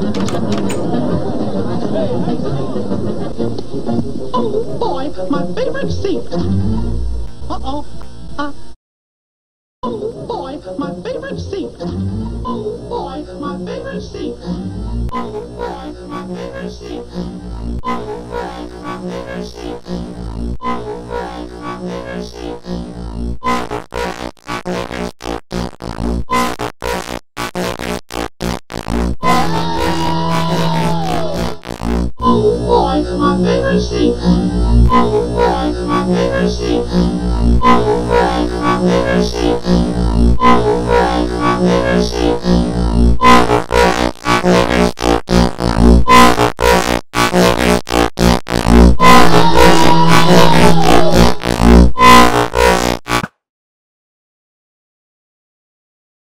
Oh boy, my favorite seat. Uh-oh. Oh boy, my favorite seat. Oh boy, my favorite seat. Oh boy, my favorite seat. Oh boy, my favorite seat. Oh boy, my favorite seat. Oh boy, my favorite seat. Oh boy, my favorite seat. Oh boy, my favorite seat. Oh boy, my favorite seat.